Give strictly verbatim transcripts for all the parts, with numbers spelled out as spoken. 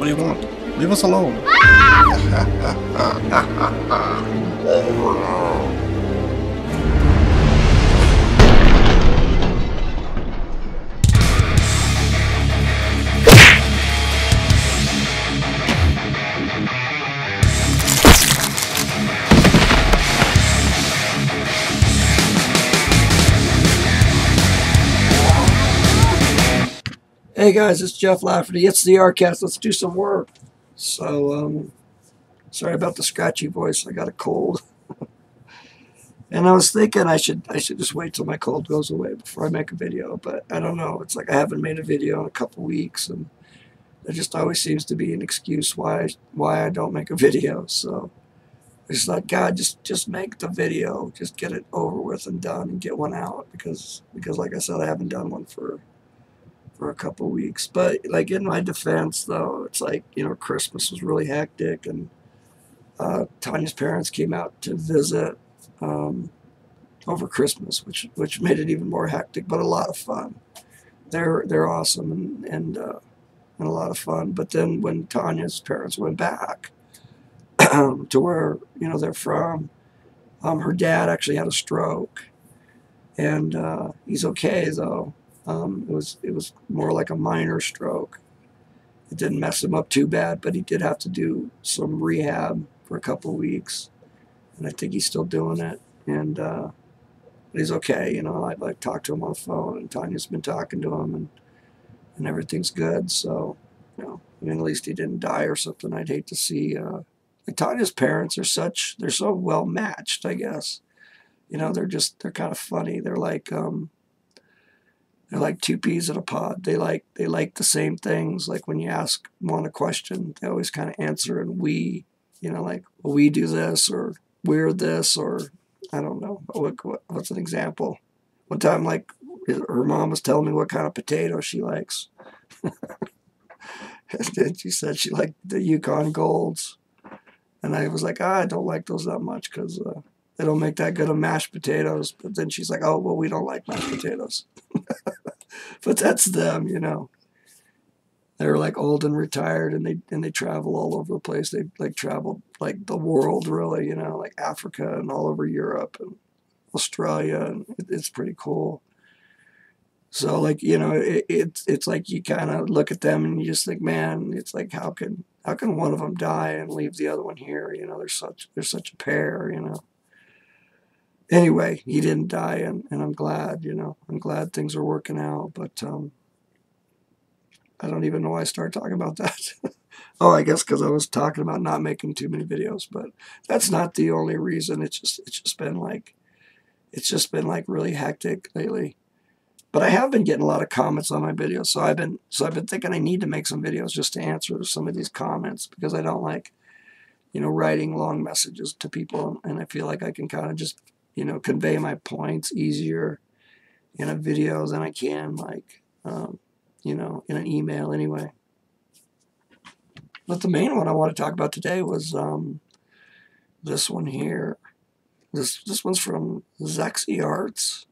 do you want? Leave us alone. Hey guys, it's Jeff Lafferty. It's the Artcast. Let's do some work. So, um, sorry about the scratchy voice. I got a cold, and I was thinking I should I should just wait till my cold goes away before I make a video. But I don't know. It's like I haven't made a video in a couple weeks, and there just always seems to be an excuse why I, why I don't make a video. So I just thought, God, just just make the video, just get it over with and done, and get one out because because like I said, I haven't done one for. for a couple weeks. But like in my defense though, it's like, you know, Christmas was really hectic, and uh, Tanya's parents came out to visit um, over Christmas, which which made it even more hectic, but a lot of fun. They're they're awesome and and, uh, and a lot of fun. But then when Tanya's parents went back to where, you know, they're from, um, her dad actually had a stroke, and uh, he's okay though. Um, it was it was more like a minor stroke. It didn't mess him up too bad, but he did have to do some rehab for a couple of weeks, and I think he's still doing it. And uh, he's okay. You know, I like talked to him on the phone, and Tanya's been talking to him, and and everything's good. So, you know, I mean, at least he didn't die or something. I'd hate to see. Uh, like Tanya's parents are such they're so well matched. I guess, you know, they're just they're kind of funny. They're like. Um, They're like two peas in a pod. They like they like the same things. Like when you ask one a question, they always kind of answer in we. You know, like well, we do this or we're this or I don't know. What, what, what's an example? One time, like her mom was telling me what kind of potato she likes, and she said she liked the Yukon Golds, and I was like, ah, I don't like those that much because uh, they don't make that good of mashed potatoes. But then she's like, oh well, we don't like mashed potatoes. But that's them, you know. They're like old and retired, and they and they travel all over the place. They like travel like the world, really, you know, like Africa and all over Europe and Australia, and it, it's pretty cool. So, like, you know, it, it's it's like you kind of look at them and you just think, man, it's like how can how can one of them die and leave the other one here? You know, they're such they're such a pair, you know. Anyway, he didn't die, and, and I'm glad, you know, I'm glad things are working out, but um, I don't even know why I started talking about that. Oh, I guess because I was talking about not making too many videos, but that's not the only reason. It's just, it's just been like, it's just been like really hectic lately. But I have been getting a lot of comments on my videos, so I've been, so I've been thinking I need to make some videos just to answer some of these comments because I don't like, you know, writing long messages to people, and I feel like I can kind of just you know, convey my points easier in a video than I can, like, um, you know, in an email anyway. But the main one I want to talk about today was um, this one here. This this one's from Zexy Arts,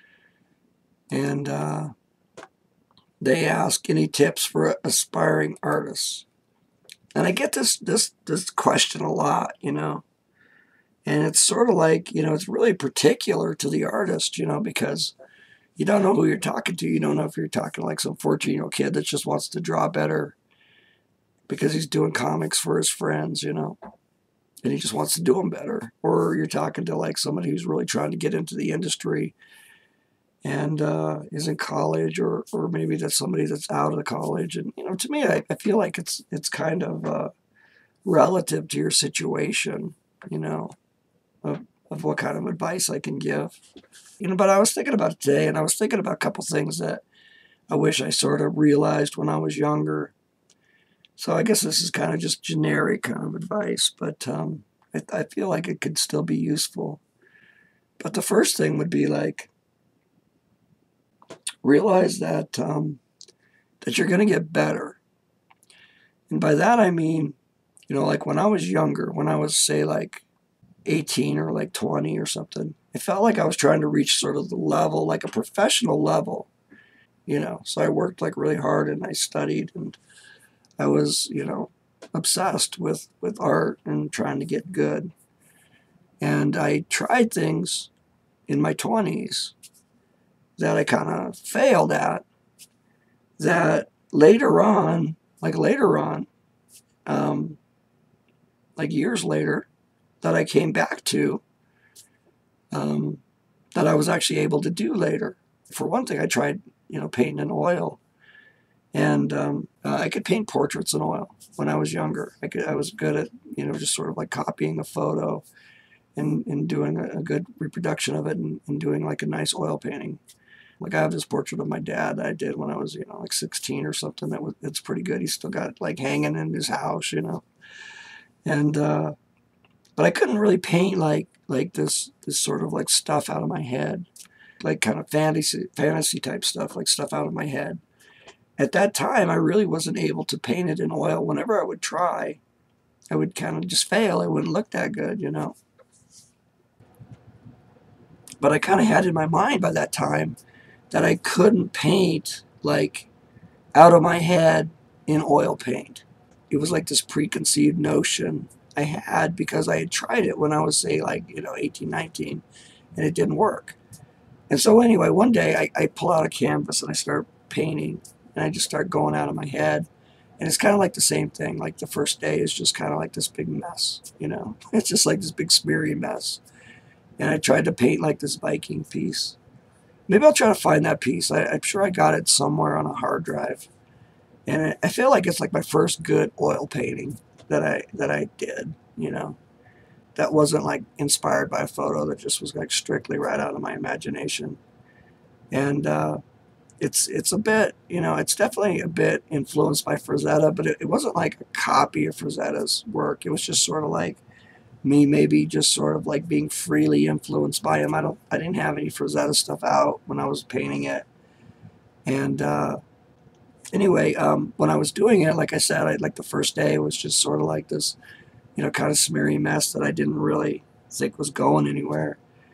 and uh, they ask any tips for aspiring artists. And I get this this this question a lot, you know. And it's sort of like, you know, it's really particular to the artist, you know, because you don't know who you're talking to. You don't know if you're talking like some fourteen-year-old kid that just wants to draw better because he's doing comics for his friends, you know, and he just wants to do them better. Or you're talking to like somebody who's really trying to get into the industry and uh, is in college, or or maybe that's somebody that's out of the college. And, you know, to me, I, I feel like it's, it's kind of uh, relative to your situation, you know. Of, of what kind of advice I can give. You know, but I was thinking about it today, and I was thinking about a couple things that I wish I sort of realized when I was younger. So I guess this is kind of just generic kind of advice, but um, I, I feel like it could still be useful. But the first thing would be like, realize that um, that you're going to get better. And by that I mean, you know, like when I was younger, when I was, say, like, eighteen or like twenty or something, it felt like I was trying to reach sort of the level, like a professional level, you know. So I worked like really hard and I studied and I was, you know, obsessed with, with art and trying to get good. And I tried things in my twenties that I kind of failed at, that later on, like later on, um, like years later, that I came back to, um, that I was actually able to do later. For one thing, I tried, you know, painting in oil. And um, uh, I could paint portraits in oil when I was younger. I could, I was good at, you know, just sort of like copying a photo and, and doing a, a good reproduction of it and, and doing like a nice oil painting. Like I have this portrait of my dad that I did when I was, you know, like sixteen or something. That was, it's pretty good. He's still got it like hanging in his house, you know. And uh, but I couldn't really paint like like this this sort of like stuff out of my head, like kind of fantasy fantasy type stuff, like stuff out of my head. At that time, I really wasn't able to paint it in oil. Whenever I would try, I would kind of just fail. It wouldn't look that good, you know. But I kind of had in my mind by that time that I couldn't paint like out of my head in oil paint. It was like this preconceived notion I had because I had tried it when I was, say, like, you know, eighteen, nineteen, and it didn't work. And so anyway, one day I, I pull out a canvas and I start painting, and I just start going out of my head. And it's kind of like the same thing. Like the first day is just kind of like this big mess, you know. It's just like this big smeary mess. And I tried to paint like this Viking piece. Maybe I'll try to find that piece. I, I'm sure I got it somewhere on a hard drive. And it, I feel like it's like my first good oil painting that I that I did, you know. That wasn't like inspired by a photo, that just was like strictly right out of my imagination. And uh, it's it's a bit, you know, it's definitely a bit influenced by Frazetta, but it, it wasn't like a copy of Frazetta's work. It was just sort of like me maybe just sort of like being freely influenced by him. I don't I didn't have any Frazetta stuff out when I was painting it. And uh, anyway, um, when I was doing it, like I said, I, like the first day was just sort of like this, you know, kind of smeary mess that I didn't really think was going anywhere.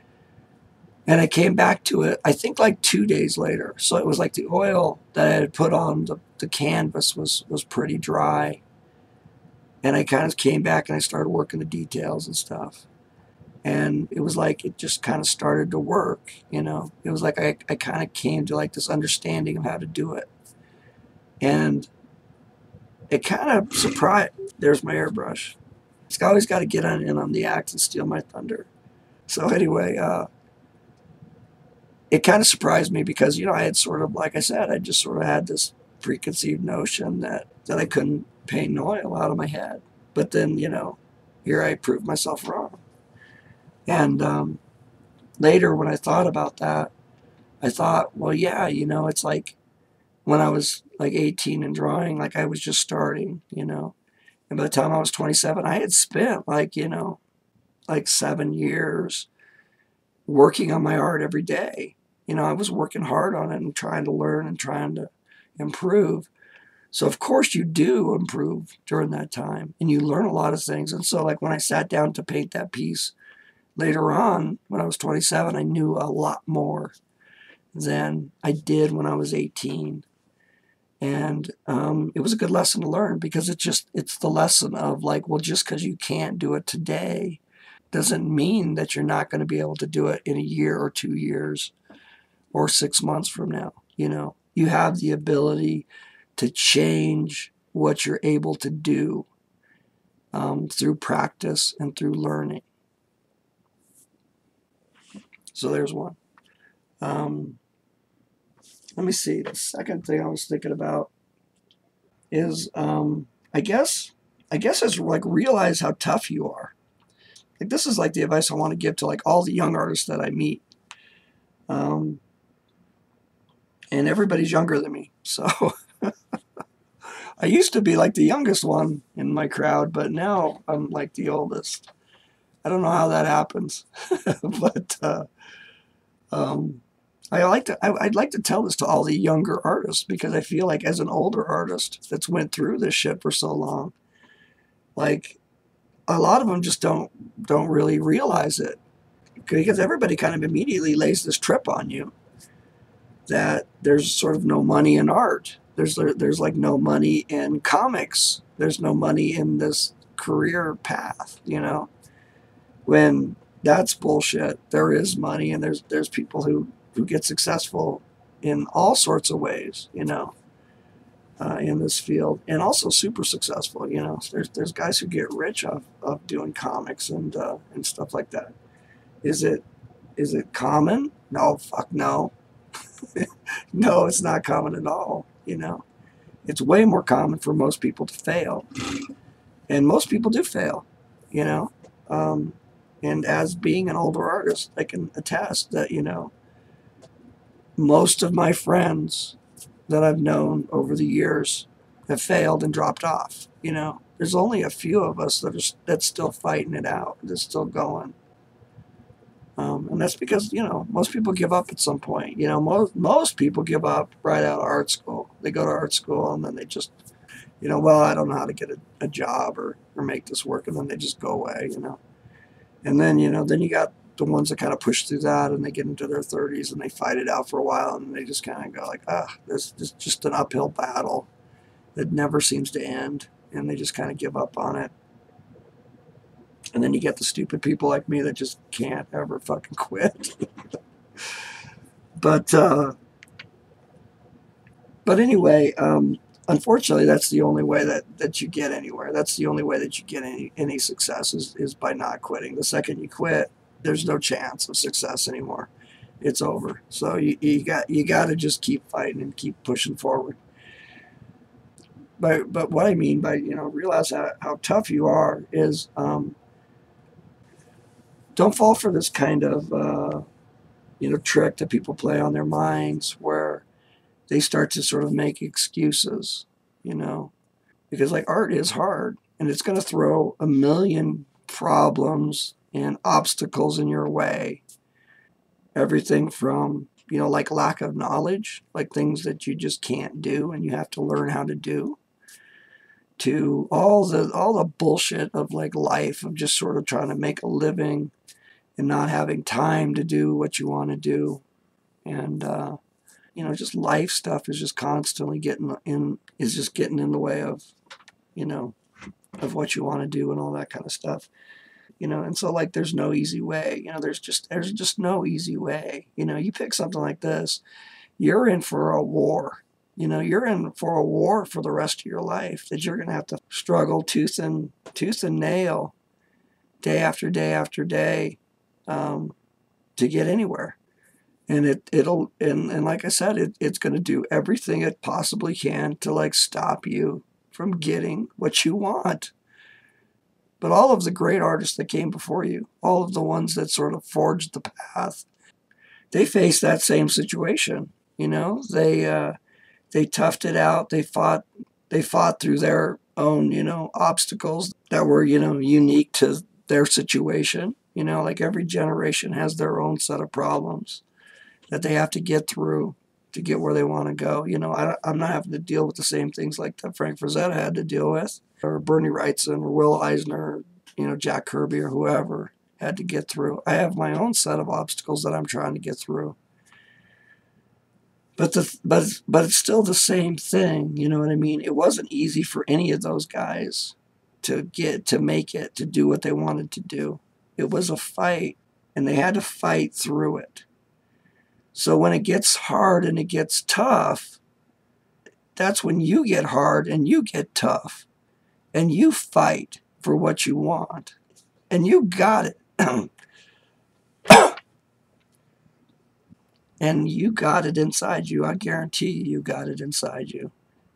And I came back to it, I think like two days later. So it was like the oil that I had put on the, the canvas was, was pretty dry. And I kind of came back and I started working the details and stuff. And it was like it just kind of started to work, you know. It was like I, I kind of came to like this understanding of how to do it. And it kind of surprised, there's my airbrush. It's always got to get on in on the act and steal my thunder. So anyway, uh, it kind of surprised me because, you know, I had sort of, like I said, I just sort of had this preconceived notion that, that I couldn't paint in oil out of my head. But then, you know, here I proved myself wrong. And um, later when I thought about that, I thought, well, yeah, you know, it's like when I was like eighteen and drawing, like I was just starting, you know. And by the time I was twenty-seven, I had spent like, you know, like seven years working on my art every day. You know, I was working hard on it and trying to learn and trying to improve. So of course you do improve during that time and you learn a lot of things. And so like when I sat down to paint that piece later on, when I was twenty-seven, I knew a lot more than I did when I was eighteen. And um, it was a good lesson to learn because it's just, it's the lesson of like, well, just because you can't do it today doesn't mean that you're not going to be able to do it in a year or two years or six months from now. You know, you have the ability to change what you're able to do um, through practice and through learning. So there's one. Um, let me see. The second thing I was thinking about is, um, I guess, I guess is like realize how tough you are. Like this is like the advice I want to give to like all the young artists that I meet. Um, and everybody's younger than me. So I used to be like the youngest one in my crowd, but now I'm like the oldest. I don't know how that happens, but uh, um, I like to. I, I'd like to tell this to all the younger artists because I feel like as an older artist that's went through this shit for so long, like a lot of them just don't don't really realize it because everybody kind of immediately lays this trip on you that there's sort of no money in art. There's there's like no money in comics. There's no money in this career path, you know. When that's bullshit. There is money, and there's there's people who who get successful in all sorts of ways, you know, uh, in this field, and also super successful. You know, there's there's guys who get rich off of doing comics and uh, and stuff like that. Is it is it common? No, fuck no. No, it's not common at all. You know, it's way more common for most people to fail, and most people do fail. You know. Um, And as being an older artist, I can attest that, you know, most of my friends that I've known over the years have failed and dropped off. You know, there's only a few of us that are that's still fighting it out, that's still going. Um, and that's because, you know, most people give up at some point. You know, most, most people give up right out of art school. They go to art school and then they just, you know, well, I don't know how to get a, a job or, or make this work. And then they just go away, you know. And then, you know, then you got the ones that kind of push through that and they get into their thirties and they fight it out for a while and they just kind of go like, ah, this is just an uphill battle that never seems to end. And they just kind of give up on it. And then you get the stupid people like me that just can't ever fucking quit. but, uh, but anyway, um, unfortunately, that's the only way that, that you get anywhere. That's the only way that you get any, any success is, is by not quitting. The second you quit, there's no chance of success anymore. It's over. So you, you got you got to just keep fighting and keep pushing forward. But but what I mean by, you know, realize how, how tough you are is um, don't fall for this kind of uh, you know trick that people play on their minds where they start to sort of make excuses, you know, because like art is hard and it's going to throw a million problems and obstacles in your way. Everything from, you know, like lack of knowledge, like things that you just can't do and you have to learn how to do, to all the all the bullshit of like life of just sort of trying to make a living and not having time to do what you want to do. And uh you know, just life stuff is just constantly getting in, is just getting in the way of, you know, of what you want to do and all that kind of stuff. You know, and so like there's no easy way. You know, there's just there's just no easy way. You know, you pick something like this, you're in for a war. You know, you're in for a war for the rest of your life that you're going to have to struggle tooth and tooth and nail, day after day after day, um, to get anywhere. And it it'll and, and like I said, it, it's going to do everything it possibly can to like stop you from getting what you want. But all of the great artists that came before you, all of the ones that sort of forged the path, they faced that same situation. You know, they uh, they toughed it out. They fought. They fought through their own, you know, obstacles that were, you know, unique to their situation. You know, like every generation has their own set of problems that they have to get through to get where they want to go. You know, I, I'm not having to deal with the same things like that Frank Frazetta had to deal with, or Bernie Wrightson, or Will Eisner, or, you know, Jack Kirby, or whoever had to get through. I have my own set of obstacles that I'm trying to get through. But the but but it's still the same thing. You know what I mean? It wasn't easy for any of those guys to get to make it, to do what they wanted to do. It was a fight, and they had to fight through it. So when it gets hard and it gets tough, that's when you get hard and you get tough. And you fight for what you want. And you got it. And you got it inside you. I guarantee you, you got it inside you.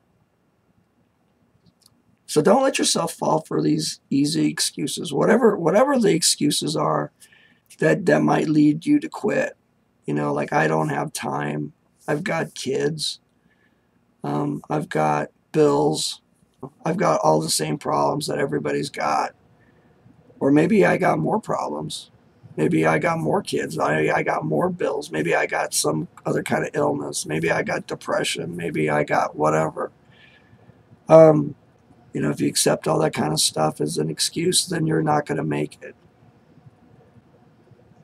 So don't let yourself fall for these easy excuses. Whatever whatever the excuses are that, that might lead you to quit. You know, like I don't have time. I've got kids. Um, I've got bills. I've got all the same problems that everybody's got. Or maybe I got more problems. Maybe I got more kids. I, I got more bills. Maybe I got some other kind of illness. Maybe I got depression. Maybe I got whatever. Um, you know, if you accept all that kind of stuff as an excuse, then you're not going to make it.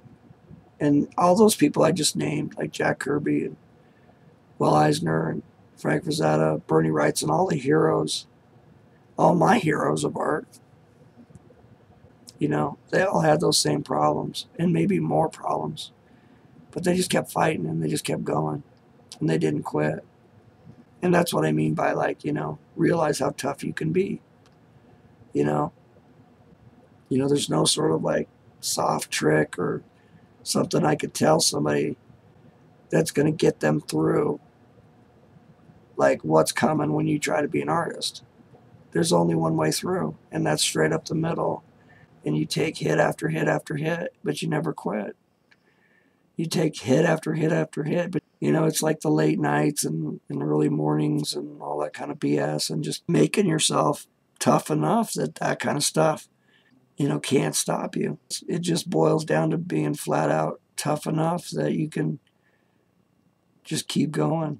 And all those people I just named, like Jack Kirby and Will Eisner and Frank Frazetta, Bernie Wrightson, all the heroes, all my heroes of art, you know, they all had those same problems and maybe more problems. But they just kept fighting and they just kept going and they didn't quit. And that's what I mean by, like, you know, realize how tough you can be. You know, you know, there's no sort of like soft trick or something I could tell somebody that's going to get them through like what's coming when you try to be an artist. There's only one way through, and that's straight up the middle. And you take hit after hit after hit, but you never quit. You take hit after hit after hit, but you know, it's like the late nights and, and early mornings and all that kind of B S, and just making yourself tough enough that that kind of stuff, you know, can't stop you. It just boils down to being flat out tough enough that you can just keep going.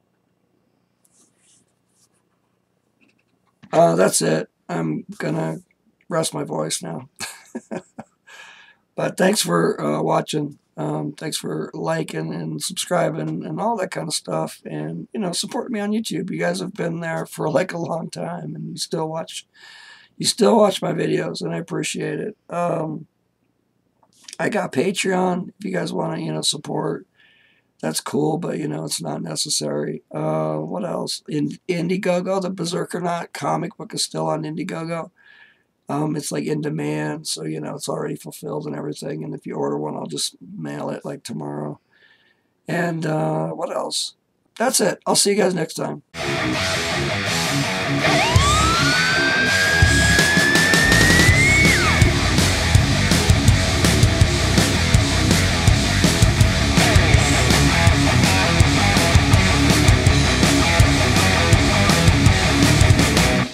Uh, that's it. I'm gonna rest my voice now. But thanks for uh, watching. Um, thanks for liking and subscribing and all that kind of stuff. And, you know, support me on YouTube. You guys have been there for like a long time and you still watch, you still watch my videos and I appreciate it. Um, I got Patreon if you guys want to, you know, support. That's cool, but, you know, it's not necessary. Uh, what else? In Indiegogo, the Berserker Knot comic book is still on Indiegogo. Um, it's like in demand, so, you know, it's already fulfilled and everything. And if you order one, I'll just mail it like tomorrow. And uh, what else? That's it. I'll see you guys next time.